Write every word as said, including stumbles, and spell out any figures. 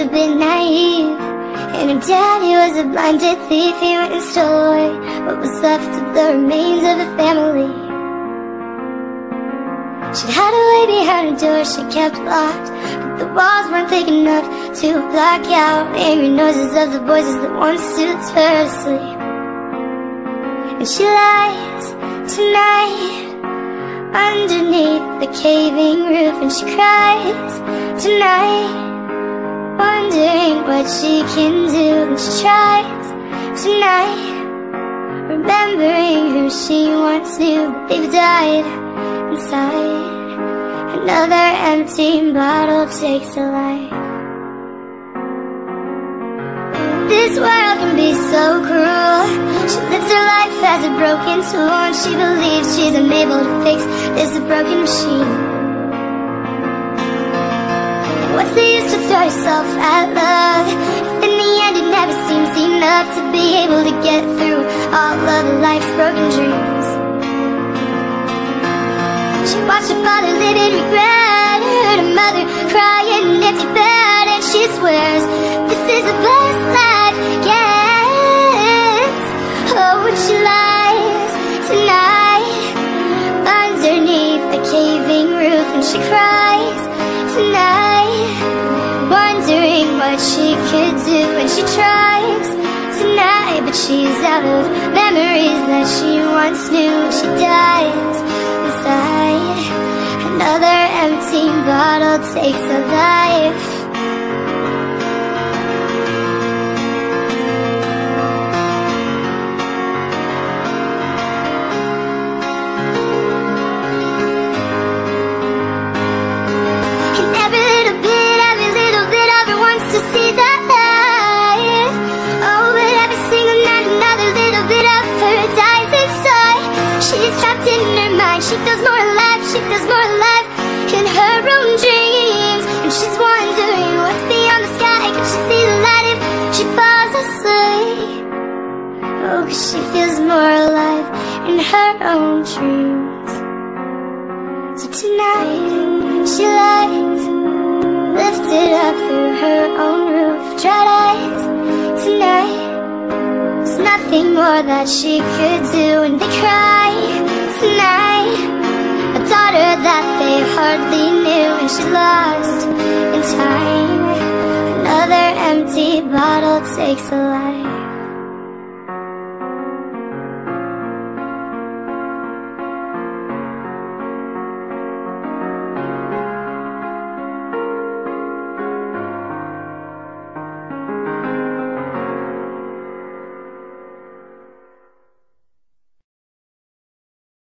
a bit naive, and her daddy was a blinded thief. He went and stole away what was left of the remains of a family. She'd hide away behind a door she kept locked, but the walls weren't thick enough to block out the angry noises of the voices that once soothed her to sleep. And she lies tonight underneath the caving roof, and she cries tonight, wondering what she can do. And she tries tonight, remembering who she once knew, but they've died inside. Another empty bottle takes a life. This world can be so cruel. She lives her life as a broken tool, and she believes she's unable to fix this broken machine. And what's the use to throw yourself at love if in the end it never seems enough to be able to get through all of life's broken dreams? She watched her father live in regret, heard her mother cry in an empty bed, and she swears this is the best life gets. Oh, when she lies tonight underneath the caving roof, and she cries tonight, wondering what she could do. And she tries tonight, but she's out of memories that she once knew. She dies inside. Another empty bottle takes a life. And every little bit, every little bit of her wants to see that light. Oh, but every single night another little bit of her dies inside. She's trapped in her mind, she feels more alive, she feels more alive in her own dreams. And she's wondering what's beyond the sky, can she see the light if she falls asleep? Oh, 'cause she feels more alive in her own dreams. So tonight she lies, lifted up through her own roof, dried eyes. Tonight there's nothing more that she could do, and they cry tonight, a daughter that they hardly knew, and she's lost in time. Another empty bottle takes a life.